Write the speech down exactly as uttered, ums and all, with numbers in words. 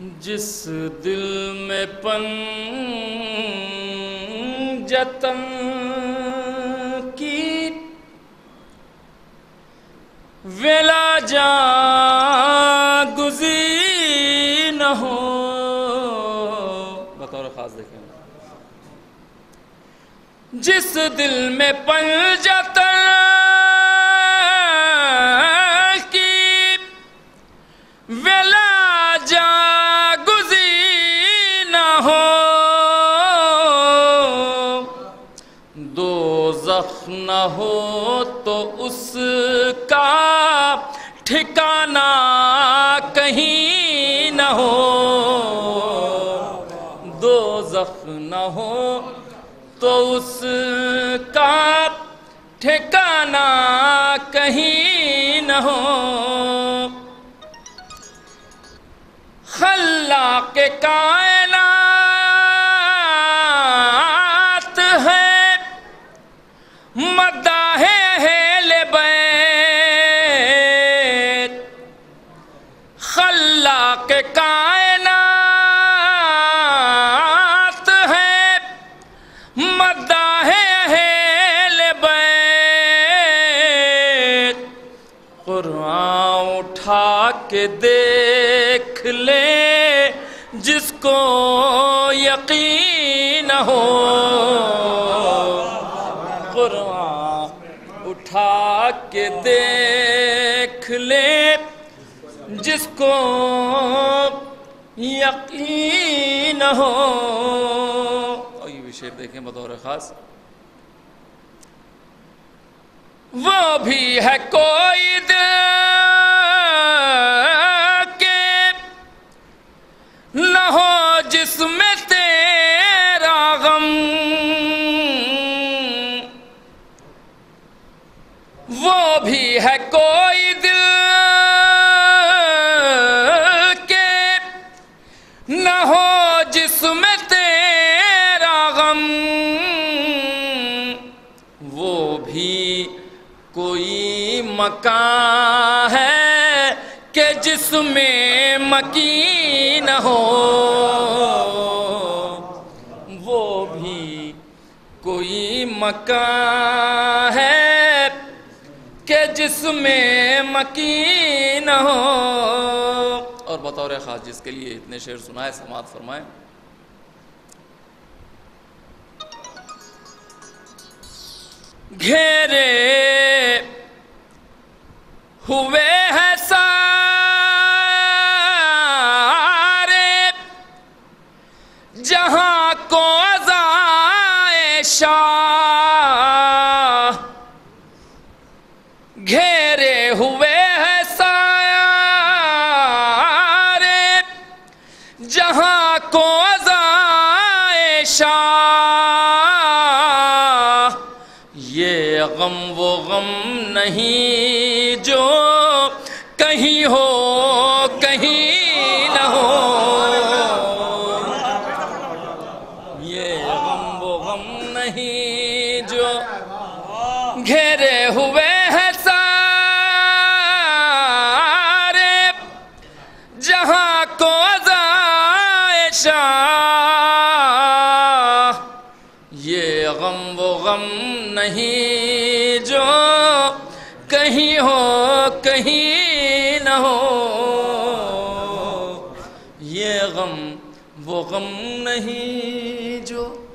جس دل میں پنجتن کی ویلا جاں گزی نہ ہو، بطور خاص دیکھیں، جس دل میں پنجتن کی ویلا جاں گزی نہ ہو، دوزخ نہ ہو تو اس کا ٹھکانہ کہیں نہ ہو، دوزخ نہ ہو تو اس کا ٹھکانہ کہیں نہ ہو۔ خلاق کائنات ہے مداح اہل بیت، خلاق کائنات ہے مداح اہل بیت، قرآن اٹھا کے دیکھ لے جس کو یقین ہو، قرآن اٹھا کے دیکھ لے جس کو یقین ہو۔ اور یہ بھی شعر دیکھیں بطور خاص، وہ بھی ہے کوئی دل کے نہ ہو جس میں تیرا غم، وہ بھی ہے کوئی دل کے نہ ہو جس میں تیرا غم، وہ بھی کوئی مکان ہے کہ جس میں مکین ہو، وہ بھی کوئی مکان ہے کہ جس میں مکین ہو۔ اور بطور خاص جس کے لیے اتنے شعر سنائے سماعت فرمائیں۔ گھیرے ہوئے ہیں سارے جہاں کو عزائے شاہ، گھیرے ہوئے ہیں سارے جہاں کو عزائے شاہ، یہ غم وہ غم نہیں جو کہیں ہو کہیں نہ ہو، یہ غم وہ غم نہیں جو گھیرے ہوئے ہیں سارے جہاں کو عزائے شاہ، یہ غم وہ غم نہیں جو کہیں ہو کہیں نہ ہو، یہ غم وہ غم نہیں جو